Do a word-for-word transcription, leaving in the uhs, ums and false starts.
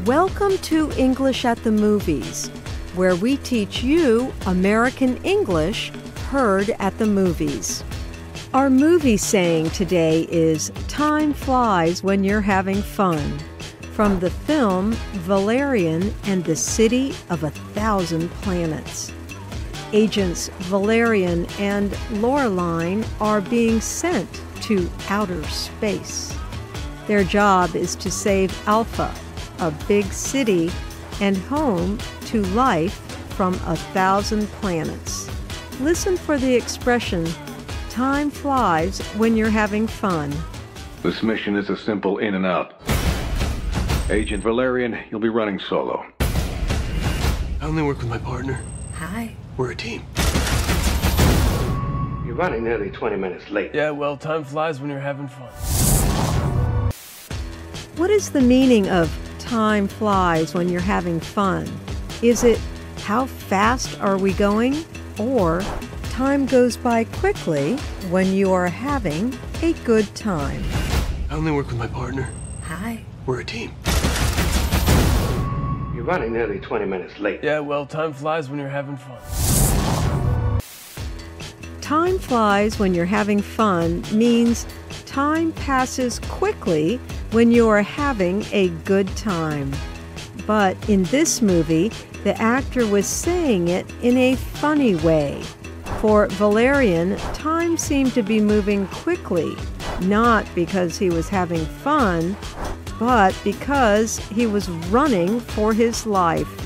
Welcome to English at the Movies, where we teach you American English heard at the movies. Our movie saying today is "Time flies when you're having fun," from the film Valerian and the City of a Thousand Planets. Agents Valerian and Laureline are being sent to outer space. Their job is to save Alpha, a big city and home to life from a thousand planets. Listen for the expression, "Time flies when you're having fun." This mission is a simple in and out. Agent Valerian, you'll be running solo. I only work with my partner. Hi. We're a team. You're running nearly twenty minutes late. Yeah, well, time flies when you're having fun. What is the meaning of "time flies when you're having fun"? Is it "how fast are we going?" or "time goes by quickly when you are having a good time"? I only work with my partner. Hi. We're a team. You're running nearly twenty minutes late. Yeah, well, time flies when you're having fun. Time flies when you're having fun means time passes quickly when you are having a good time. But in this movie, the actor was saying it in a funny way. For Valerian, time seemed to be moving quickly, not because he was having fun, but because he was running for his life.